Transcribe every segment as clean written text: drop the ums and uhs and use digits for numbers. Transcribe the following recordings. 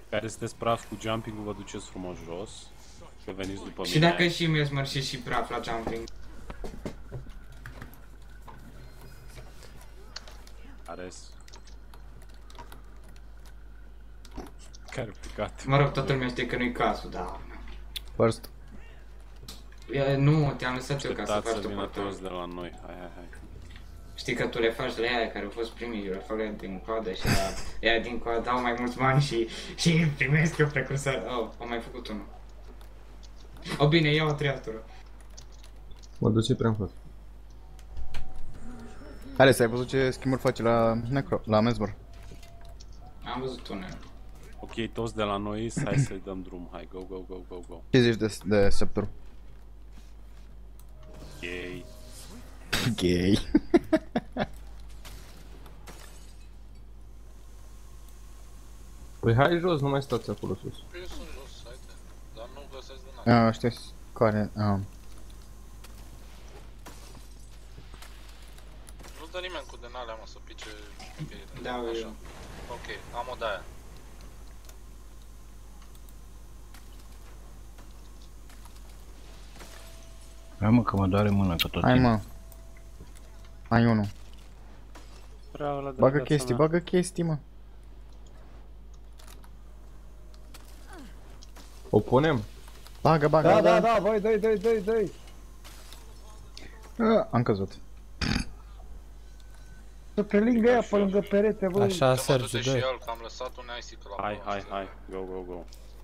Care sunteți praf cu jumping-ul, vă duceți frumos jos. Că veniți după mine. Și dacă și Mesmer și praf la jumping. Ares. Care picat. Mă rog, toată lumea știe că nu-i cazul, dar... First. Nu, te-am lăsat eu ca să Așteptați faci să tu vină portal. toți de la noi. Hai. Știi că tu le faci la aia care au fost primii, eu le fac la aia din coadă și la aia din coadă dau mai mulți bani și primesc eu precursor. Oh, am mai făcut unul. Oh, bine, iau o treia tură. Mă duce prea în față. Ales, ai văzut ce schimburi face la Necro, la Mesmer? Am văzut unul. Ok, toți de la noi, hai să-i dăm drum. Hai, go. Ce zici de Scepter? Ok. Gay. Păi hai jos, nu mai stați acolo sus. Eu sunt jos, haide. Dar nu găsesc din alea. Știi care... Nu dă nimeni cu din alea, mă, să pice șmecherii. Da, Așa. eu. Ok, am o de-aia. Hai mă că mă doare mâna că tot Hai timpul. mă. Ai unul. Vreau la Bagă viața chestii, mea. bagă chestii, mă. O punem? Bagă. Da, voi, dă-i. Am căzut. Să pe lângă ea, pe lângă perete, voi. Așa, Să mă Sergiu, du-te și dă. el, că am lăsat un icicle acolo. Hai. Go.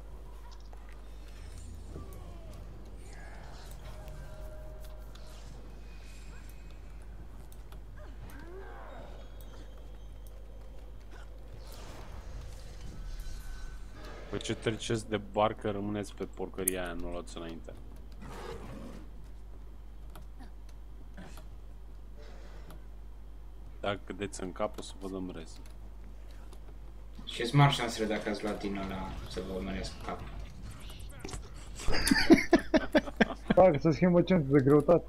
După ce treceți de barcă, rămâneți pe porcăria aia, nu o luați înainte. Dacă cădeți în cap, o să vă dăm rez. Și-s mari șansele dacă ați luat din ăla să vă măresc capul. Fac să schimbă centru de greutate.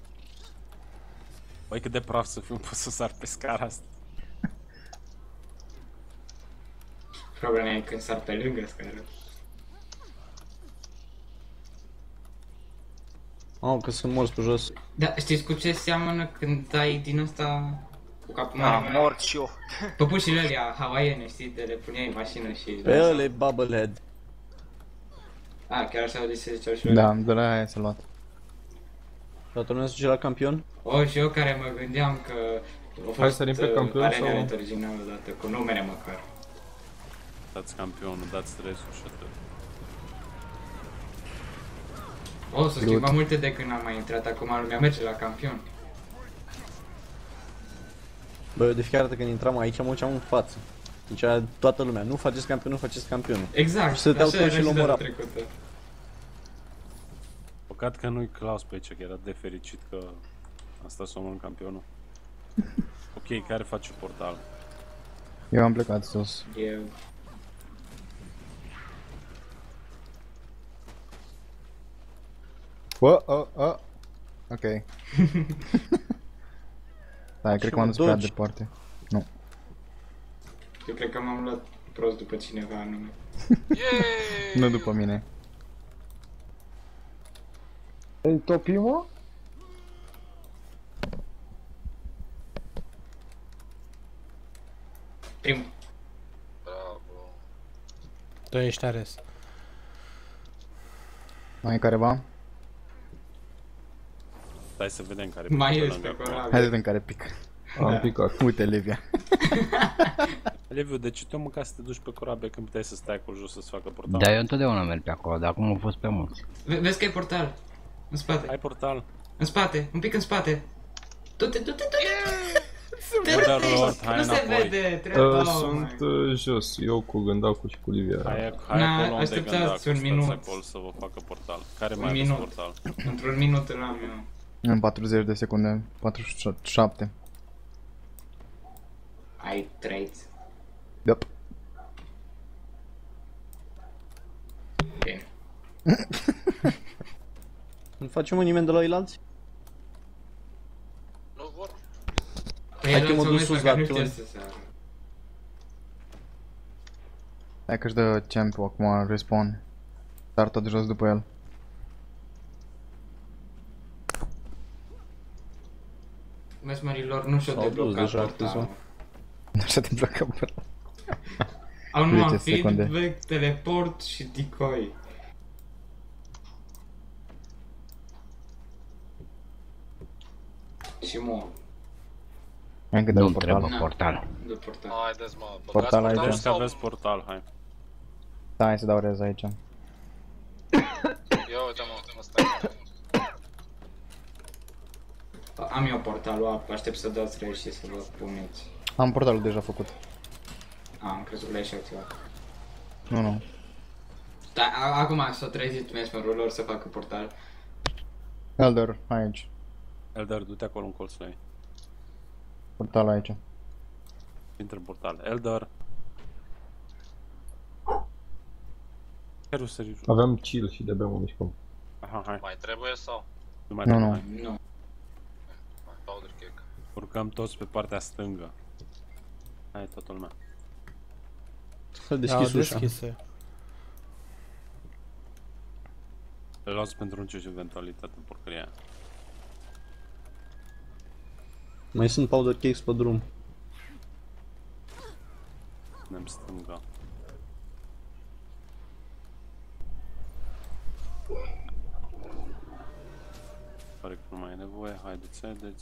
Băi, cât de praf să fiu, pot să sar pe scara asta. Problema e când sar pe lângă scară. Oh, că sunt morți pe jos. Da, știți cu ce seamănă când dai din ăsta cu capul Am mare? mort și eu. Păpușile alea hawaiene, știi, de le puneai în mașină și... Pe ăle Bubblehead. Chiar așa se ziceau și Da, de la aia s-a luat. Toată lumea se duce la campion? Și eu care mă gândeam că a Hai fost să sărim pe campion arenele sau- originală dată, cu numere măcar. Dați campionul, dați stresul și atât. S-au schimbat multe de când am mai intrat, acum lumea merge la campion. Bă, eu de fiecare dată când intram aici mă duceam în față. Zicea toată lumea, nu faceți campionul. Exact, Și stăteau așa toți era și și data l-omorau. trecută. Păcat că nu-i Klaus pe aici, că era de fericit că a stat să omorâm campionul. Ok, care face portal? Eu am plecat sus. Eu... Ok. Da, cred că m-am dus prea departe. Nu. Eu cred că m-am luat prost după cineva anume. Yeee! Nu după mine. Îi topim, mă? Primul. Bravo. Tu ești Ares. Mai e careva? Stai să vedem care Mai pică ești lângă pe acolo. corabie. Hai să vedem care pică. Am picat. Uite, Livia. Leviu, de ce te-o mânca să te duci pe corabie când puteai să stai acolo jos să-ți facă portal? Da, eu întotdeauna merg pe acolo, dar acum au fost pe mulți. Vezi că e portal. În spate. Ai portal? În spate, un pic în spate. Du-te! Murder Lord, hai Nu se înapoi. vede, trebuie. Sunt jos, eu cu Gândacul și cu Livia. Hai Na, acolo unde așteptați gândac, un stați minut. acolo să vă facă portal. Care Un mai aveți minut. portal? Într-un minut îl am eu. În 40 de secunde, 47. Ai trade. Yup. Bine. Nu facem nimeni de la oilalți? Nu vor. Păi Hai că el mă îți duc omește sus că la nu tron. știe să sară. Hai că-și dă champ acum, respawn. Dar tot jos după el. Mesmerilor nu și-o S-au dus deblocat deja portalul. câțiva. Nu se deblocă pe Au numai 10 secunde. feedback, teleport și decoy. Și mor. Încă de Nu un portal. trebuie portal. De portal. Haideți mă, băgați Portal aici. Deci că sau- aveți portal, hai. Da, hai să dau rez aici. Ia uite mă, ăsta e. Am eu portalul ăla, aștept să dați rei și să vă puneți. Am portalul deja făcut. Am crezut că l-ai și activat. Nu. Dar acum s-a trezit mesmerul lor să facă portal. Elder, aici. Elder, du-te acolo în colț la ei. Portalul aici. Intră în portal. Elder. Chiar serios. Aveam chill și de-abia mă mișcăm. Aha, hai. Mai trebuie sau? Nu mai Nu, trebuie, nu. hai. Nu. Mai powder cake. Urcăm toți pe partea stângă. Hai, toată lumea. S-a Da, deschis ușa. deschise. Le luați pentru orice eventualitate în porcăria aia. Mai sunt powder cakes pe drum. Ne-am stânga. Pare că nu mai e nevoie, haideți.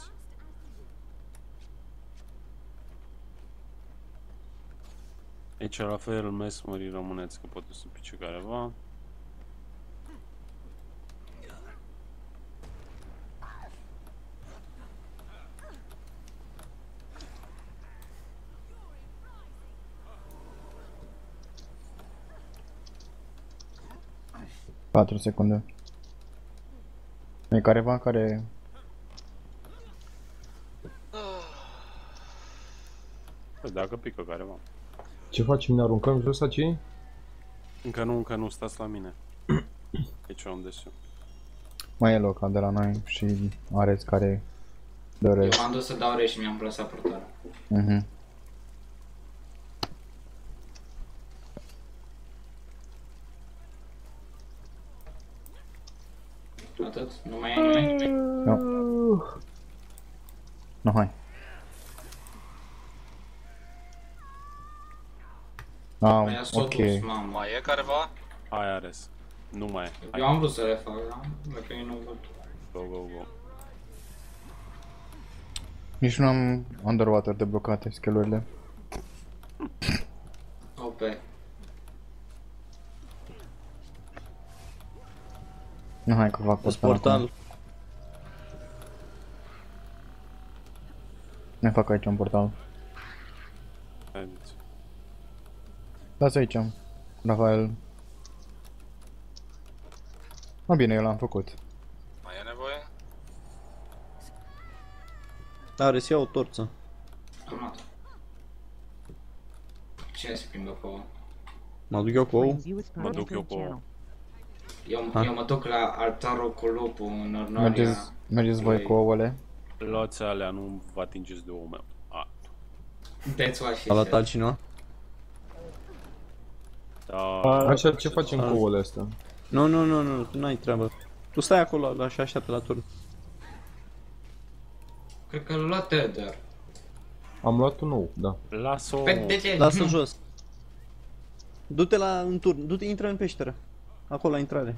Aici la fel, mesmerii rămâneți că poate să pice careva. Patru secunde. E careva care... Păi dacă pică careva. Ce facem? Ne aruncăm jos aici? Încă nu stați la mine. Aici unde sunt. Mai e loc de la noi și areți care dă Eu rez. m-am dus să dau rei și mi-am plasat portalul. Mhm. Atât? Nu mai e nimeni? Nu, hai. Aia Ah, s-a ok. dus, mamă. Mai e careva? Hai Ares. Nu mai e. Hai. Eu am vrut să le fac, dar dacă ei nu văd. Go. Nici nu am underwater deblocate skill-urile. OP. Nu, hai că fac Îs portal portal. acum. Ne fac aici un portal. Haideți. Dați aici, Rafael. Bine, eu l-am făcut. Mai e nevoie? Are, să iau o torță. Calmat. Cine se plimbă cu ouă? Mă duc eu cu ou. Mă duc eu cu ouă. Eu mă duc la altarul cu lupul în Ornoria. Mergeți voi cu ouăle. Luați alea, nu vă atingeți de omul meu. A, That's what she A luat said. altcineva? da. Așa, ce facem cu ouăle astea? Nu, tu n-ai treabă. Tu stai acolo și așteaptă la turn. Cred că l-a luat Elder. Am luat un nou, da. Lasă-o. Pe de ce? Lasă jos. Du-te în turn, du-te, intră în peșteră. Acolo la intrare.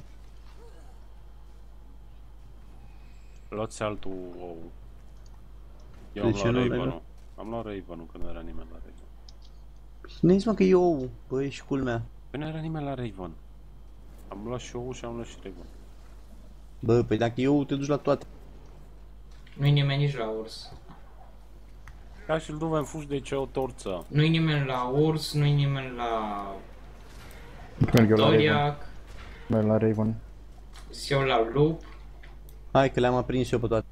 Luați altul ou. Eu De am ce luat nu l-ai Raven-ul. Am luat Raven-ul, că nu era nimeni la Raven. Nu-i zis mă că e ou, băi, și culmea. Păi nu era nimeni la Raven. Am luat și ou și am luat și Raven. Bă, păi dacă e ou, te duci la toate. Nu-i nimeni nici la urs. Ca și-l ducem fugi de ce o torță. Nu-i nimeni la urs, nu-i nimeni la Merg eu la Raven. Doriac. Merg la Raven. Și eu la lup. Hai că le-am aprins eu pe toate.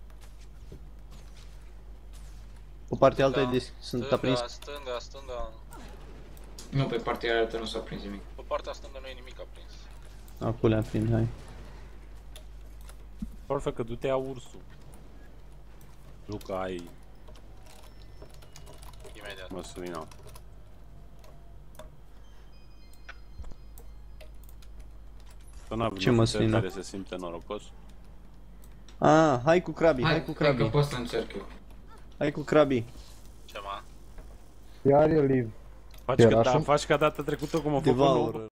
Pe partea altă sunt aprins. Stânga. Nu, pe partea altă nu s-a prins nimic. Pe partea stângă nu e nimic aprins. Acolo le-am prins, hai. Perfect, că du-te ia ursul. Luca, ai Imediat. măsurina. Că n-avem Ce un măslină? care se simte norocos. Ah, hai cu Krabi, hai cu Hai că Krabi. pot să încerc eu. Hai cu Krabi. Ce mă? Iar e live. Faci Era așa? faci ca data trecută cum a făcut Devour. nou.